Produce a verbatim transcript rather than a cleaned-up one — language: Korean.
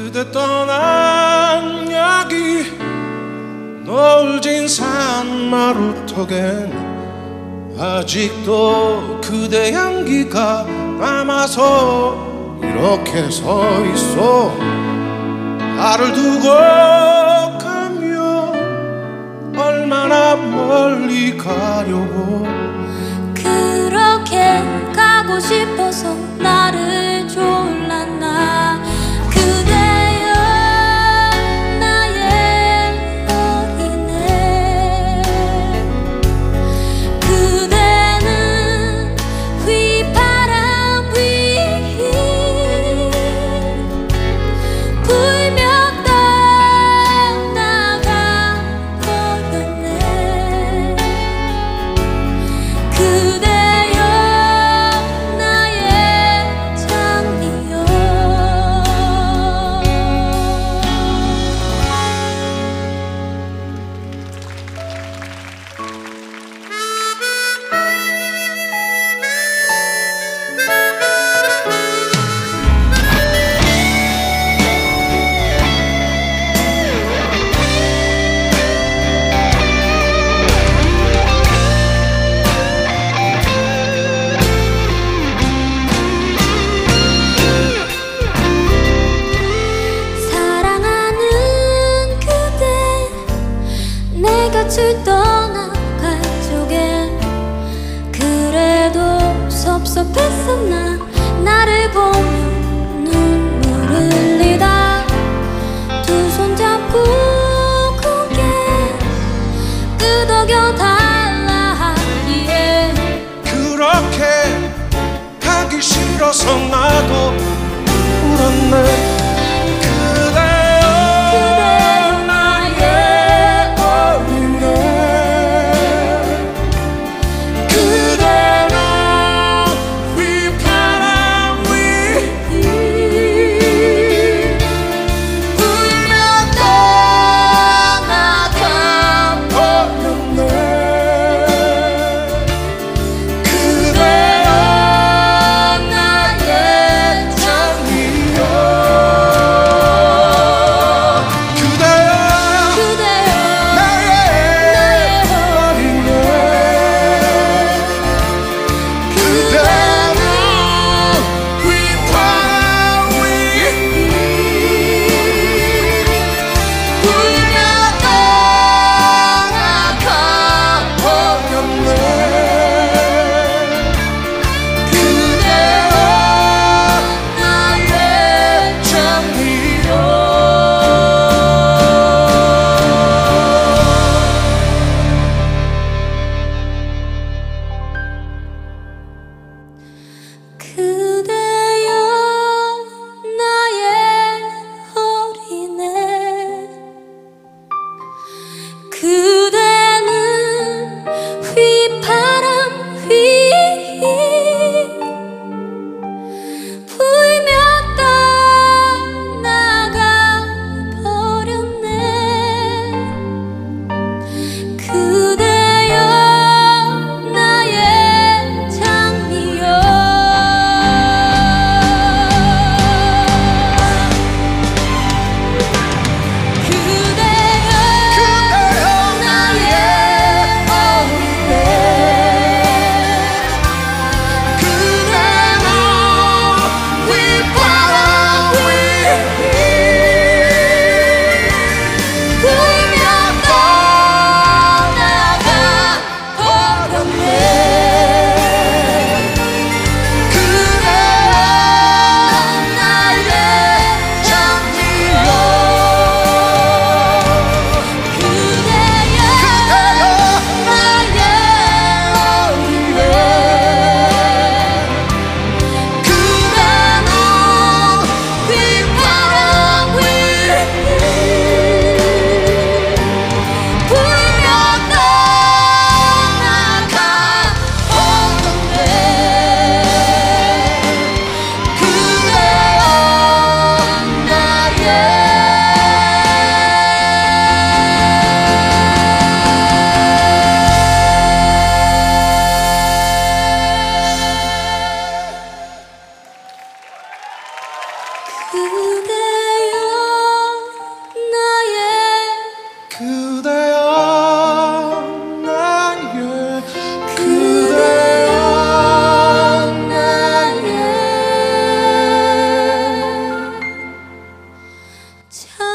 그대 떠난 여기 노을진 산마루턱엔 아직도 그대 향기가 남아서 이렇게 서 있어. 나를 두고 가면 얼마나 멀리 가려고. 그렇게 가고 싶어서 나를 졸랐나. 그대여 나의 어린애. 그대는 휘바람 위 불며 떠나가 버렸네. 그대여 나의 장미여. 사랑하는 그대 내 곁을 떠나갈 적엔 그래도 섭섭했었나. 나를 보며 눈물 흘리다 두 손 잡고 고개 끄덕여 달라 하기에 그렇게 가기 싫어서 나도 울었네. 그대여 나의 어린애. 그대는 휘바람 위 불며 떠나가 버렸네. 그대여 나의 장미여. 그대여 그대여 나의 어린애. 그대는 휘바람 위 불며 떠나가 버렸네. 그대여 나의 장미여. 그대여 나의 어린애. 그대는 휘바람 위 불며 떠나가 버렸네. 그대여 나의 장미여. 그대여 그대여 나의 어린애. 그대는 휘바람 위 불며 떠나가 버렸네. 그대여 나의 장미여. 그대여 나의 어린애. 그대는 휘바람 위 불며 떠나가 버렸네. 그대여 나의 그대여 참